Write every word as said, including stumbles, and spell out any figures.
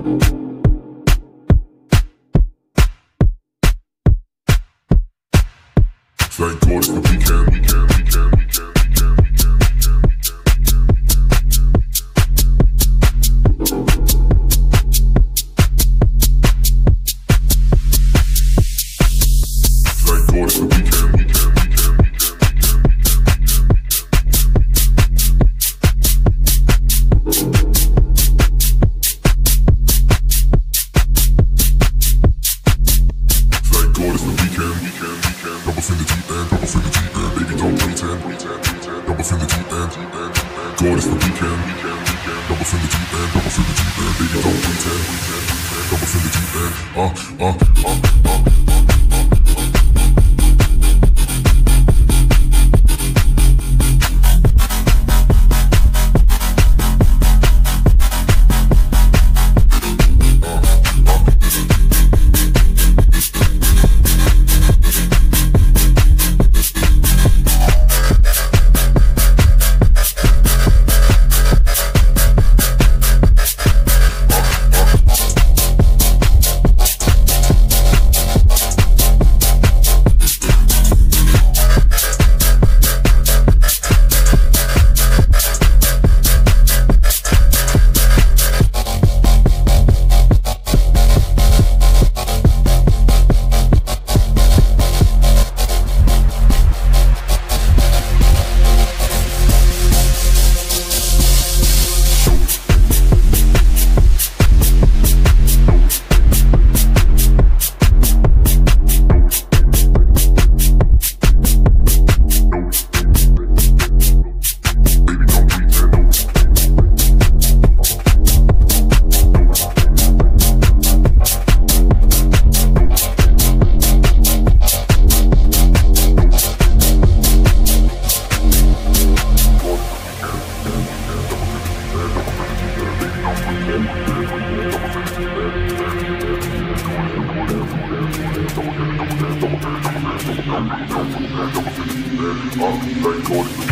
Thank God it's the weekend, weekend, weekend, weekend, weekend, weekend, Thank God it's the weekend, weekend, weekend, weekend, Thank God it's the weekend, weekend, weekend. Double in the deep end, double in the deep end. Baby, don't pretend, pretend, pretend. Double in the deep end, deep end, deep end. God it's the weekend, weekend, weekend. Double in the deep end, double in the deep end. Baby, don't pretend, pretend, pretend. Double in the deep end. Uh, uh, uh, uh. Thank God.